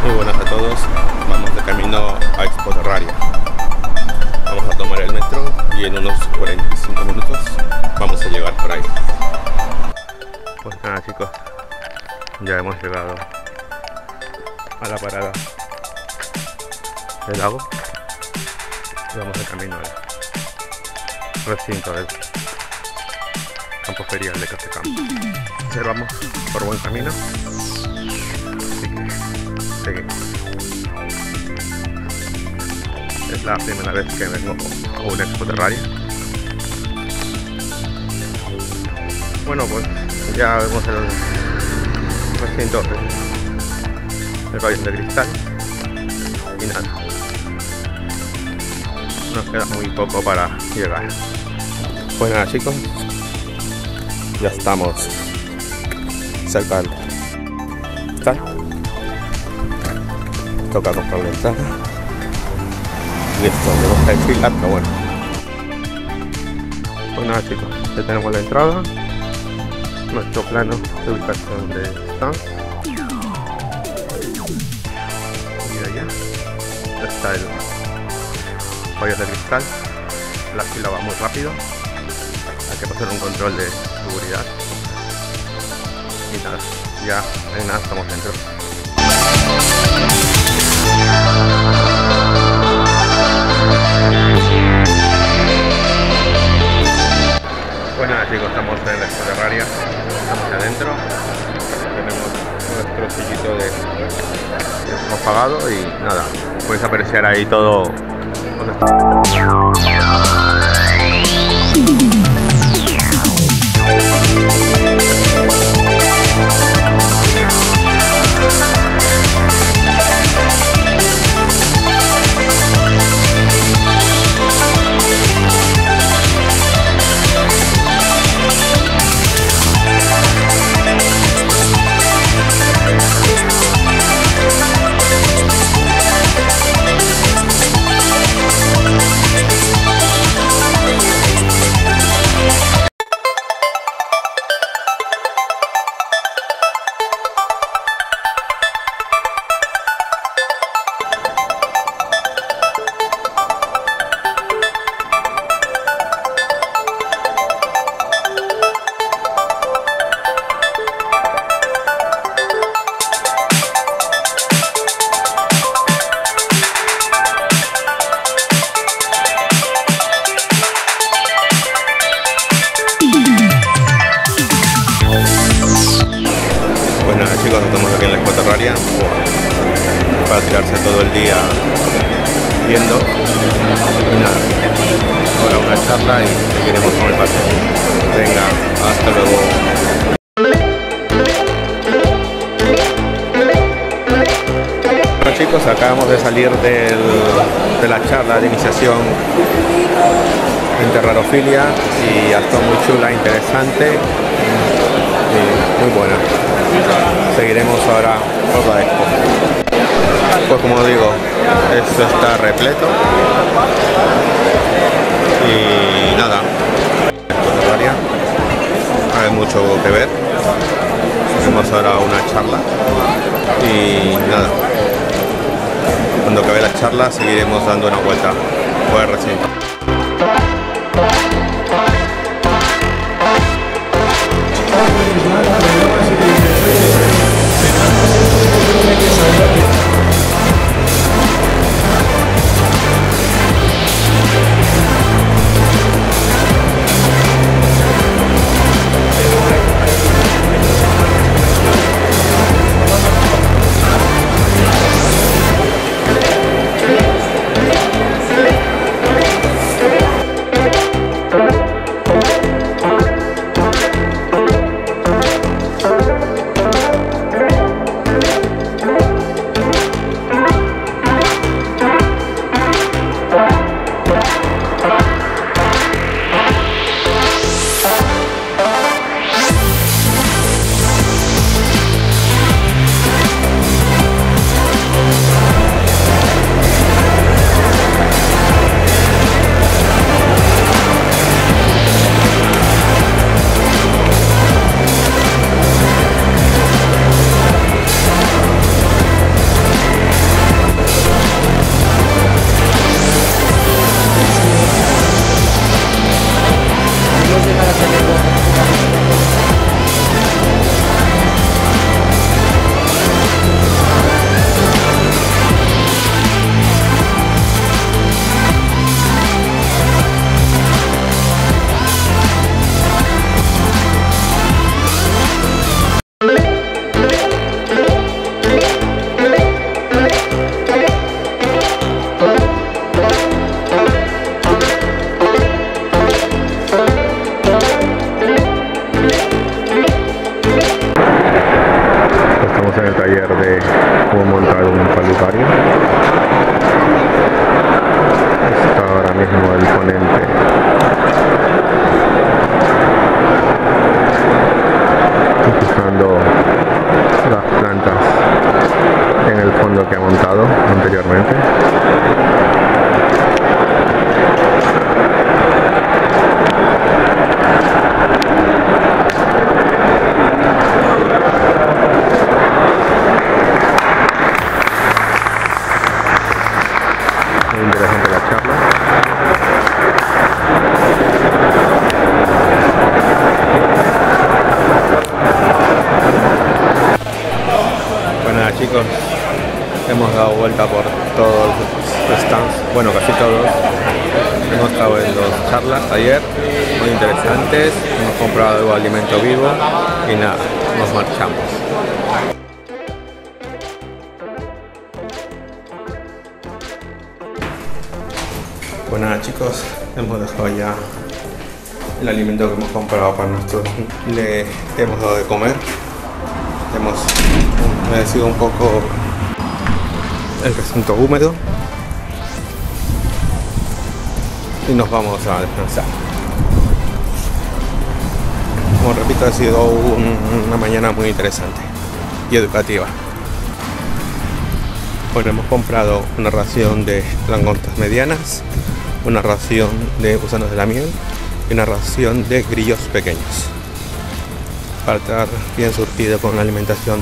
Muy buenas a todos, vamos de camino a Expo Terraria. Vamos a tomar el metro y en unos 45 minutos vamos a llegar por ahí. Pues nada chicos, ya hemos llegado a la parada del lago y vamos de camino al recinto del campo ferial de Cafecamp. Vamos por buen camino, así que seguimos. Es la primera vez que vengo a una Expo Terraria. Bueno, pues ya vemos el recinto del pabellón de cristal y nada, nos queda muy poco para llegar. Pues nada chicos, ya estamos cerca del cristal. Toca comprar la entrada y esto tenemos que desfilar, pero bueno. Pues nada chicos, ya tenemos la entrada, nuestro plano de ubicación de stand y allá está el pabellón de cristal. La fila va muy rápido, hay que pasar un control de seguridad y nada, ya en nada estamos dentro. Pues nada chicos, estamos en la Expo Terraria, estamos adentro, tenemos nuestro sillito de hemos pagado y nada, podéis apreciar ahí todo. Chicos, estamos aquí en la Expo Terraria para tirarse todo el día viendo y nada, ahora una charla y seguiremos con el paseo. Venga, hasta luego. Bueno chicos, acabamos de salir de la charla de iniciación en terrarofilia y ha estado muy chula, interesante y muy buena. Seguiremos ahora por la Expo. Pues como digo, esto está repleto y nada, hay mucho que ver. Hacemos ahora una charla y nada, cuando acabe la charla seguiremos dando una vuelta por el recinto. vuelta por todos los stands, bueno, casi todos. Hemos estado en dos charlas ayer, muy interesantes. Hemos comprado algo de alimento vivo y nada, nos marchamos. Pues nada, chicos, hemos dejado ya el alimento que hemos comprado para nosotros. Le hemos dado de comer. Hemos humedecido un poco el recinto húmedo y nos vamos a descansar. Como repito, ha sido una mañana muy interesante y educativa. Bueno, hemos comprado una ración de langostas medianas, una ración de gusanos de la miel y una ración de grillos pequeños para estar bien surtido con la alimentación.